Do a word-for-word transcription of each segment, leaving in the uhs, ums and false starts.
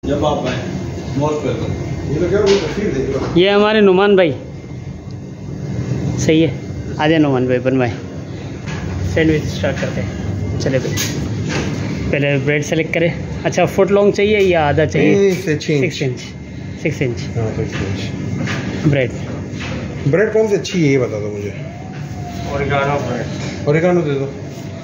जब आप आए मोस्ट वेलकम। ये तो क्या तस्वीर देख लो। ये हमारे नुमान भाई, सही है। आ जाए नुमान भाई, बनवाए सैंडविच स्टार्ट करते हैं। चले भाई, पहले ब्रेड सेलेक्ट करें। अच्छा, फुट लॉन्ग चाहिए या आधा चाहिए? सिक्स इंच सिक्स इंच हाँ सिक्स इंच ब्रेड। ब्रेड कौन सी अच्छी है ये बता दो मुझे। ओरिगानो ब्रेड, ओरिगानो दे दो।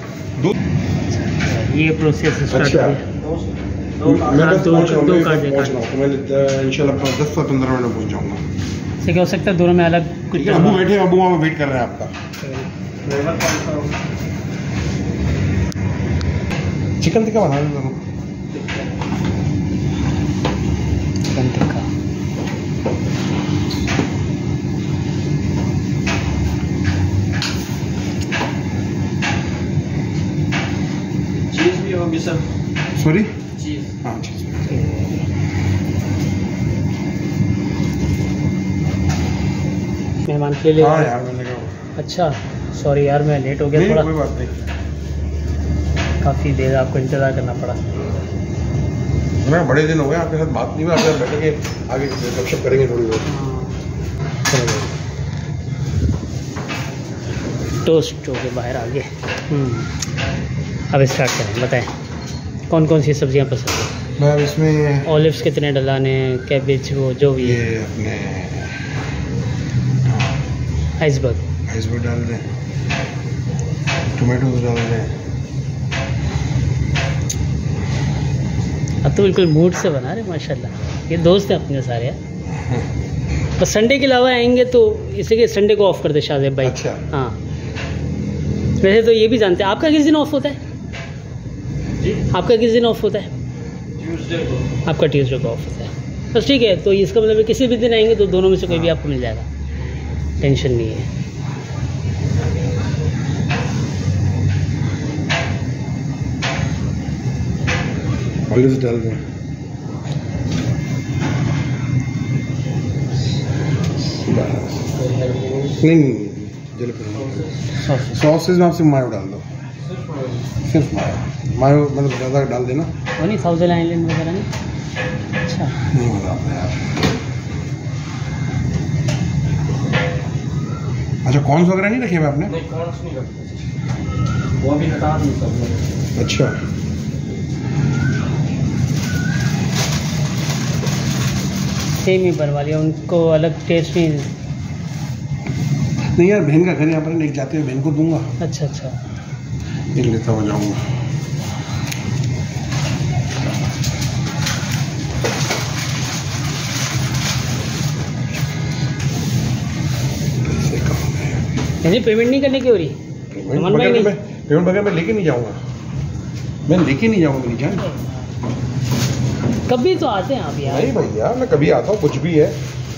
दूध ये प्रोसेस स्टार्ट अच्छा। करें। मैं बस दो पहुंच रहा हूँ, दो मैं काट पहुंच रहा हूँ, तो मैं इंशाल्लाह दस से पंद्रह मिनट में पहुंच जाऊँगा। से क्या हो सकता है दोनों में अलग कुछ। अबू बैठे हैं, अबू वहाँ वेट कर रहे हैं आपका। चिकन टिक्का बना दो। चिकन टिक्का चीज़ भी होगी सर। सॉरी चीज़। हाँ चीज़। मेहमान के लिए। हाँ यार मैंने कहा। अच्छा सॉरी यार, मैं लेट हो गया नहीं थोड़ा। कोई बात नहीं। काफ़ी देर आपको इंतज़ार करना पड़ा। मैं बड़े दिन हो गए आपके साथ बात नहीं हुई, आपके साथ बैठेंगे आगे गपशप करेंगे थोड़ी बहुत। टोस्ट हो के बाहर आ गए। अब स्टार्ट करें, बताएं कौन कौन सी सब्जियां पसंद है? मैं इसमें ऑलिव्स कितने डलाने, कैबेज वो जो भी है। ये अपने आइसबर्ग आइसबर्ग डाल दें, टोमेटोज डाल दें। अब तो बिल्कुल मूड से बना रहे माशाल्लाह। ये दोस्त हैं अपने सारे यार। बस संडे के अलावा आएंगे तो इसलिए संडे को ऑफ कर दे शाहजेब भाई। अच्छा। हाँ, वैसे तो ये भी जानते हैं आपका किस दिन ऑफ होता है? जी आपका किस दिन ऑफ होता है? ट्यूसडे को। आपका ट्यूसडे को ऑफ होता है। बस ठीक है, तो इसका मतलब है किसी भी दिन आएंगे तो दोनों में से कोई भी आपको मिल जाएगा, टेंशन नहीं है। ऑलिव्स डाल दें। नहीं नहीं सॉसेज में आप सिर्फ मायो डाल दो, सिर्फ मायो। मायो मतलब ज़्यादा डाल देना। वो नहीं थाउजेंड आइलैंड वगैरह नहीं? अच्छा नहीं मज़ा आता यार। अच्छा कॉर्न्स वगैरह नहीं रखे हुए आपने? नहीं कॉर्न्स नहीं रखते, वो अभी हटा दूँ सब। अच्छा सेम ही बनवा लिया, उनको अलग टेस्ट नहीं। नहीं यार, बहन का घर यहाँ पर, एक जाते हुए बहन को दूंगा, अच्छा अच्छा एक लेता हो जाऊंगा। यानी पेमेंट नहीं करने की हो रही? पेमेंट वगैरह मैं पेमेंट वगैरह मैं लेके नहीं जाऊंगा, मैं लेके नहीं जाऊंगा मेरी जान। कभी तो आते हैं आप यार। नहीं भैया, मैं कभी आता हूँ, कुछ भी है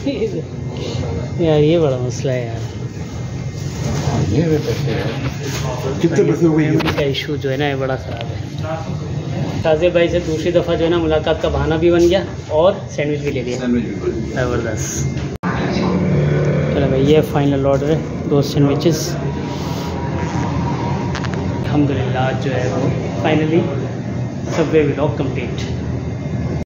यार, ये बड़ा मसला है यार। ये वे पैसे यार, कितने पैसे हो गए? का इशू जो है ना, ये बड़ा ख़राब है। ताज़े भाई से दूसरी दफ़ा जो है ना मुलाकात का बहाना भी बन गया और सैंडविच भी ले लिया। ज़बरदस्त। चलो भाई, ये फाइनल ऑर्डर है, दो सैंडविचेस। अल्हम्दुलिल्लाह जो है वो फाइनली सबवे व्लॉग कंप्लीट।